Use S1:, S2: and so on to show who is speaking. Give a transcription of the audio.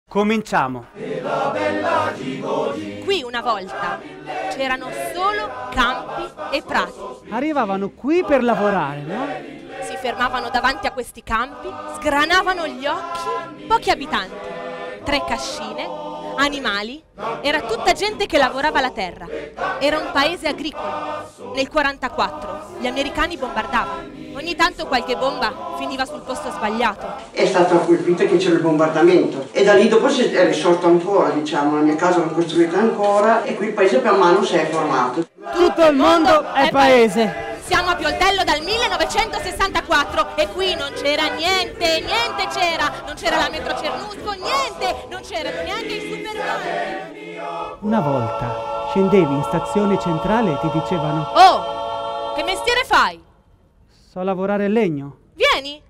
S1: Cominciamo.
S2: Qui una volta c'erano solo campi e prati.
S1: Arrivavano qui per lavorare, no?
S2: Si fermavano davanti a questi campi, sgranavano gli occhi, pochi abitanti, 3 cascine, animali, era tutta gente che lavorava la terra. Era un paese agricolo. Nel 1944 gli americani bombardavano. Ogni tanto qualche bomba finiva sul posto sbagliato.
S3: È stata colpita che c'era il bombardamento e da lì dopo è risorto ancora, diciamo, la mia casa l'ho costruita ancora e qui il paese per mano si è formato.
S1: Tutto il mondo è paese.
S2: Siamo a Pioltello dal 1964 e qui non c'era niente c'era. Non c'era la metro Cernusco, niente, non c'erano neanche i supermarket.
S1: Una volta scendevi in stazione centrale e ti dicevano:
S2: Oh, che mestiere fai?
S1: so lavorare il legno.
S2: Vieni,